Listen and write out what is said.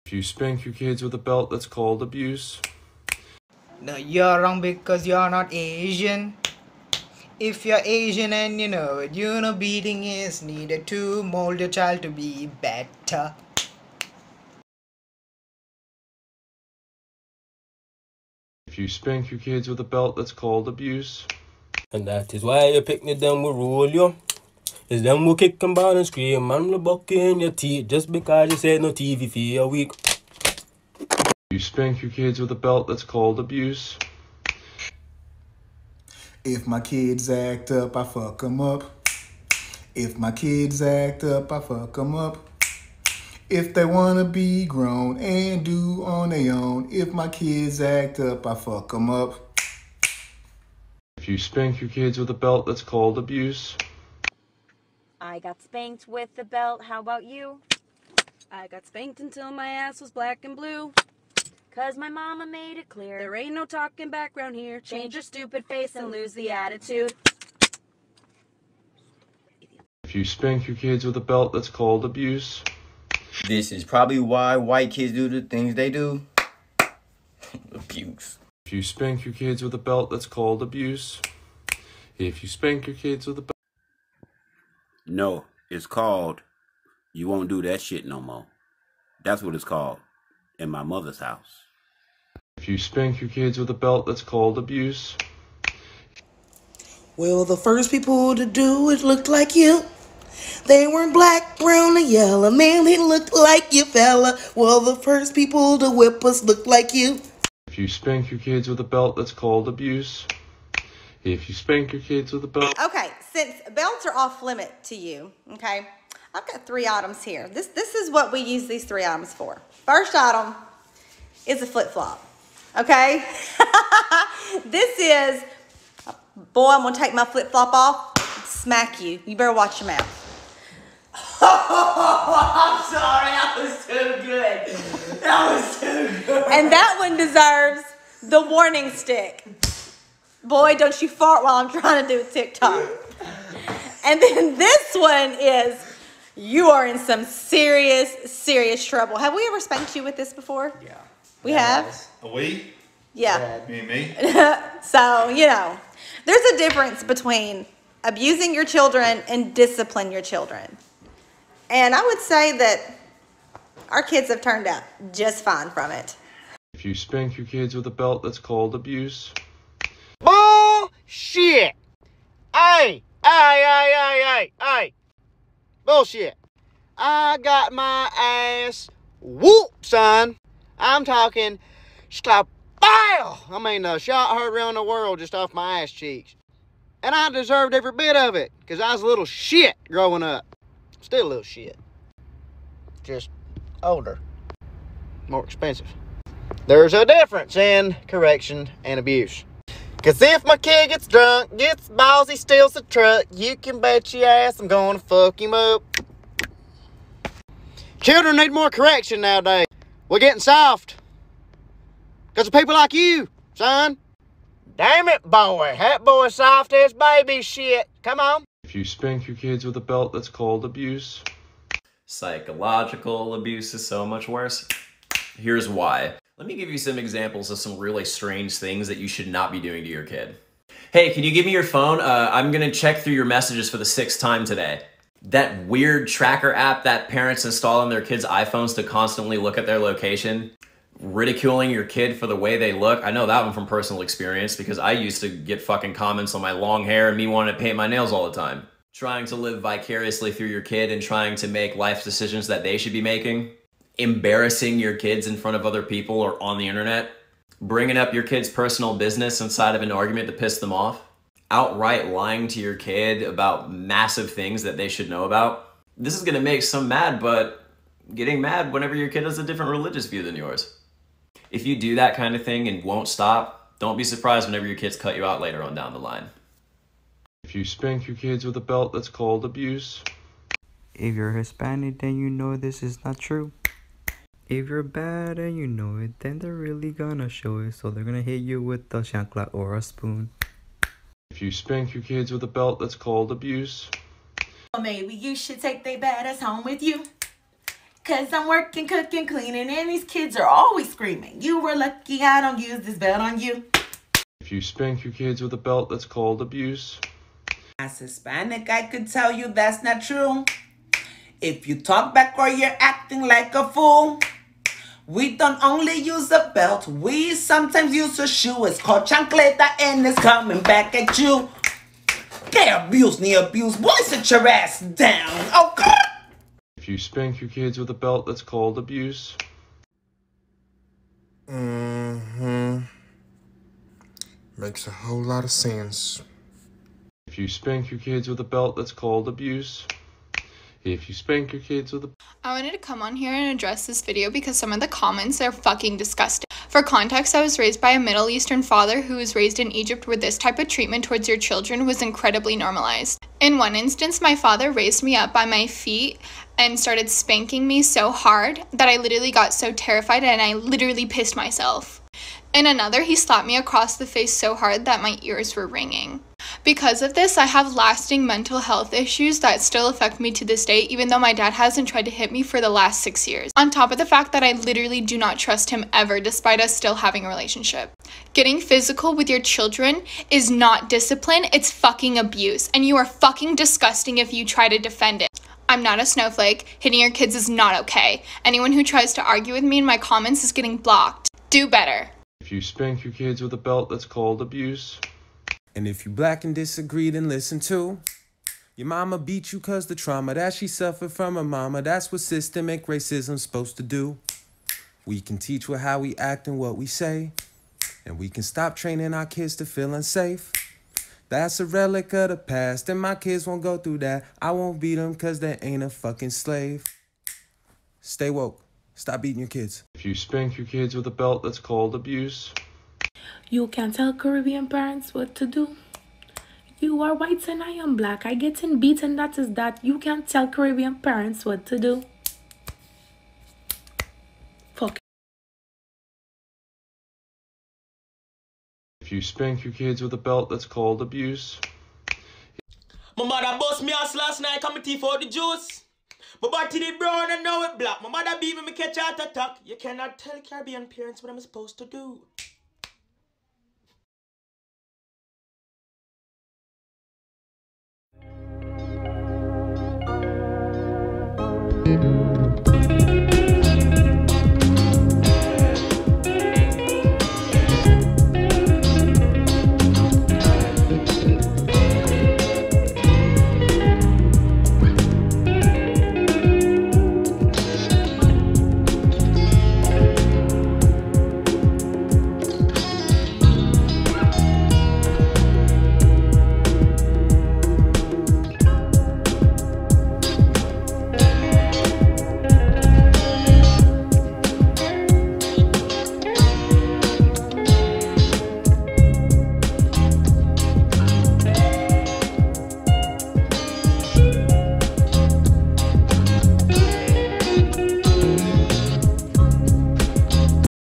If you spank your kids with a belt, that's called abuse. No, you're wrong because you're not Asian. If you're Asian and you know it, you know beating is needed to mold your child to be better. If you spank your kids with a belt, that's called abuse. And that is why you picnic them will rule you. It's them will kick and ball and scream and will buck you in your teeth just because you said no TV for a week. If you spank your kids with a belt, that's called abuse. If my kids act up, I fuck them up. If my kids act up, I fuck them up. If they want to be grown and do on their own, if my kids act up, I fuck them up. If you spank your kids with a belt, that's called abuse. I got spanked with the belt, how about you? I got spanked until my ass was black and blue. 'Cause my mama made it clear. There ain't no talking back round here. Change your stupid face and lose the attitude. If you spank your kids with a belt, that's called abuse. This is probably why white kids do the things they do. Abuse. If you spank your kids with a belt, that's called abuse. If you spank your kids with a belt. No, it's called, you won't do that shit no more. That's what it's called in my mother's house. If you spank your kids with a belt, that's called abuse. Well, the first people to do it looked like you. They weren't black, brown, or yellow. Man, they looked like you, fella. Well, the first people to whip us looked like you. If you spank your kids with a belt, that's called abuse. If you spank your kids with a belt. Okay, since belts are off limit to you, okay, I've got 3 items here. This is what we use these 3 items for. First item is a flip-flop, okay? This is, boy, I'm gonna take my flip-flop off, smack you. You better watch your mouth. I'm sorry, that was too good. That was too good. And that one deserves the warning stick. Boy, don't you fart while I'm trying to do a TikTok. And then this one is, you are in some serious, serious trouble. Have we ever spanked you with this before? Yeah. We have? We? Yeah. Me? So, you know, there's a difference between abusing your children and discipline your children. And I would say that our kids have turned out just fine from it. If you spank your kids with a belt, that's called abuse. Bullshit! Hey! Bullshit. I got my ass whooped, son. I'm talking slap. I mean, the shot heard around the world just off my ass cheeks. And I deserved every bit of it, because I was a little shit growing up. Still a little shit. Just older. More expensive. There's a difference in correction and abuse. Because if my kid gets drunk, gets ballsy, steals the truck, you can bet your ass I'm gonna fuck him up. Children need more correction nowadays. We're getting soft. Because of people like you, son. Damn it, boy. That boy's soft as baby shit. Come on. If you spank your kids with a belt, that's called abuse. Psychological abuse is so much worse. Here's why. Let me give you some examples of some really strange things that you should not be doing to your kid. Hey, can you give me your phone? I'm gonna check through your messages for the 6th time today. That weird tracker app that parents install on their kids' iPhones to constantly look at their location. Ridiculing your kid for the way they look. I know that one from personal experience because I used to get fucking comments on my long hair and me wanting to paint my nails all the time. Trying to live vicariously through your kid and trying to make life decisions that they should be making. Embarrassing your kids in front of other people or on the internet. Bringing up your kid's personal business inside of an argument to piss them off. Outright lying to your kid about massive things that they should know about. This is gonna make some mad, but getting mad whenever your kid has a different religious view than yours. If you do that kind of thing and won't stop, don't be surprised whenever your kids cut you out later on down the line. If you spank your kids with a belt, that's called abuse. If you're Hispanic, then you know this is not true. If you're bad and you know it, then they're really gonna show it. So they're gonna hit you with a chancla or a spoon. If you spank your kids with a belt, that's called abuse. Maybe you should take their badass home with you. 'Cause I'm working, cooking, cleaning, and these kids are always screaming. You were lucky I don't use this belt on you. If you spank your kids with a belt, that's called abuse. As Hispanic, I could tell you that's not true. If you talk back or you're acting like a fool, we don't only use a belt, we sometimes use a shoe. It's called chancleta and it's coming back at you. They abuse me, abuse. Boy, sit your ass down. Oh, God. If you spank your kids with a belt, that's called abuse. Makes a whole lot of sense. If you spank your kids with a belt, that's called abuse. If you spank your kids with a... I wanted to come on here and address this video because some of the comments are fucking disgusting. For context, I was raised by a Middle Eastern father who was raised in Egypt where this type of treatment towards your children was incredibly normalized. In one instance, my father raised me up by my feet and started spanking me so hard that I literally got so terrified and I literally pissed myself. In another, he slapped me across the face so hard that my ears were ringing. Because of this, I have lasting mental health issues that still affect me to this day, even though my dad hasn't tried to hit me for the last 6 years. On top of the fact that I literally do not trust him ever, despite us still having a relationship. Getting physical with your children is not discipline, it's fucking abuse, and you are fucking disgusting if you try to defend it. I'm not a snowflake. Hitting your kids is not okay. Anyone who tries to argue with me in my comments is getting blocked. Do better. If you spank your kids with a belt, that's called abuse. And if you black and disagree, then listen to. Your mama beat you cause the trauma that she suffered from her mama. That's what systemic racism's supposed to do. We can teach her how we act and what we say. And we can stop training our kids to feel unsafe. That's a relic of the past, and my kids won't go through that. I won't beat them cause they ain't a fucking slave. Stay woke. Stop beating your kids. If you spank your kids with a belt, that's called abuse. You can tell Caribbean parents what to do. You are white and I am black. I getting beaten, that is that. You can tell Caribbean parents what to do. Fuck. If you spank your kids with a belt, that's called abuse. My mother bust me ass last night, come teeth out the juice. My body did brown and now it black. My mother beat me catch heart attack. You cannot tell Caribbean parents what I'm supposed to do.